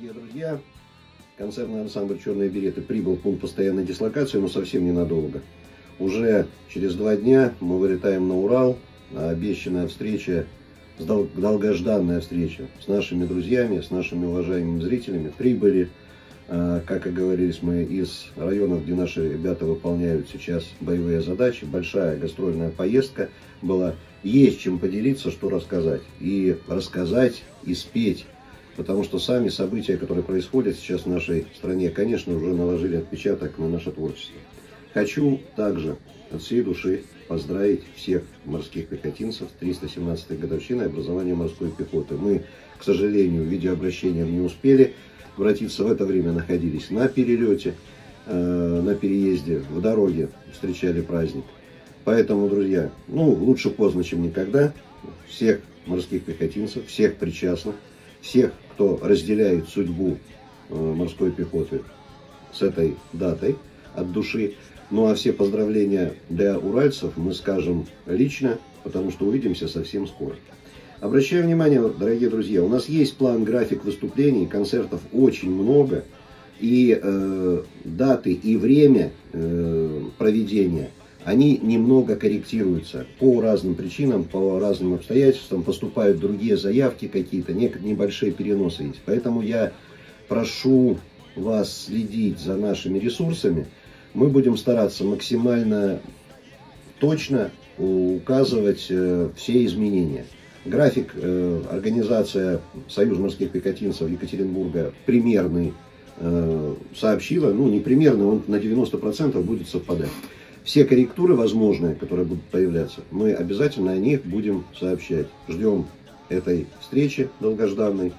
Дорогие друзья, концертный ансамбль «Черные береты» прибыл в пункт постоянной дислокации, но совсем ненадолго. Уже через 2 дня мы вылетаем на Урал, обещанная встреча, долгожданная встреча с нашими друзьями, с нашими уважаемыми зрителями. Прибыли, как и говорились мы, из районов, где наши ребята выполняют сейчас боевые задачи. Большая гастрольная поездка была. Есть чем поделиться, что рассказать. И рассказать, и спеть. Потому что сами события, которые происходят сейчас в нашей стране, конечно, уже наложили отпечаток на наше творчество. Хочу также от всей души поздравить всех морских пехотинцев с 317-й годовщиной образования морской пехоты. Мы, к сожалению, видеообращением не успели обратиться. В это время находились на перелете, на переезде, в дороге, встречали праздник. Поэтому, друзья, лучше поздно, чем никогда. Всех морских пехотинцев, всех причастных, всех, кто разделяет судьбу морской пехоты с этой датой от души. Ну а все поздравления для уральцев мы скажем лично, потому что увидимся совсем скоро. Обращаю внимание, дорогие друзья, у нас есть план, график выступлений, концертов очень много. И даты, и время проведения, они немного корректируются по разным причинам, по разным обстоятельствам. Поступают другие заявки какие-то, небольшие переносы есть. Поэтому я прошу вас следить за нашими ресурсами. Мы будем стараться максимально точно указывать все изменения. График организация Союз морских пехотинцев Екатеринбурга примерный сообщила. Не примерно, он на 90% будет совпадать. Все корректуры возможные, которые будут появляться, мы обязательно о них будем сообщать. Ждем этой встречи долгожданной.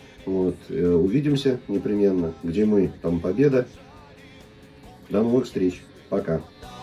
Увидимся непременно. Где мы, там победа. До новых встреч. Пока.